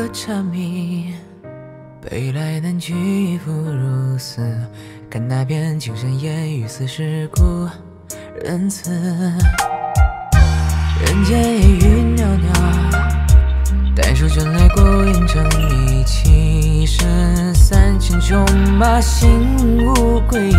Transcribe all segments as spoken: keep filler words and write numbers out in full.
蝉鸣，北来南去复如斯。看那边青山烟雨似是故人词，人间烟雨袅袅，待手卷来过眼成一气身三千裘马心无归。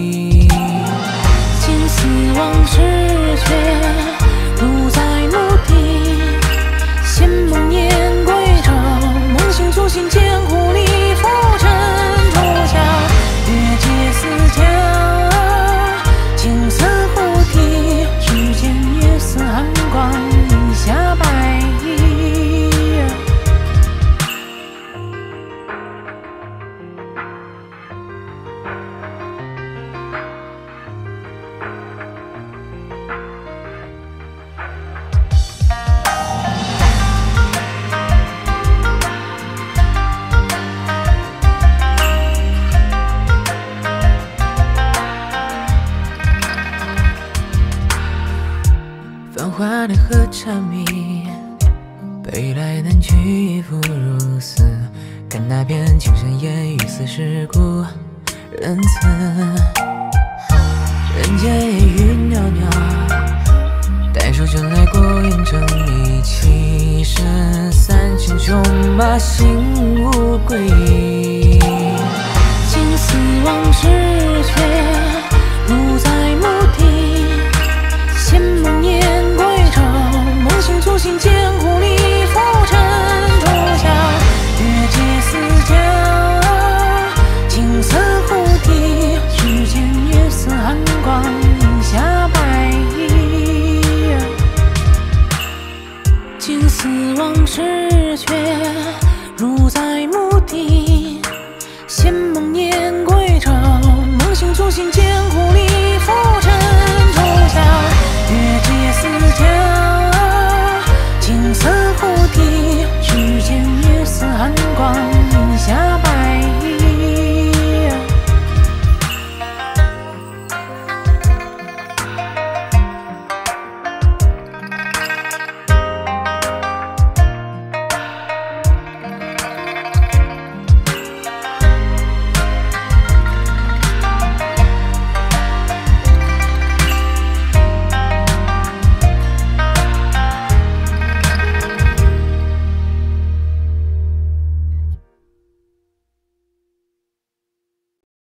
今思往事却如在墓地，仙梦魇归舟，梦醒初心见故里，浮沉出家，月阶思家，青色忽啼，只见月色寒光，一下白衣。繁华的河蝉鸣，北来南去复如斯。看那边青山烟雨似是故人词，人间烟雨袅袅，待手卷来过眼成一气身三千裘马心无归。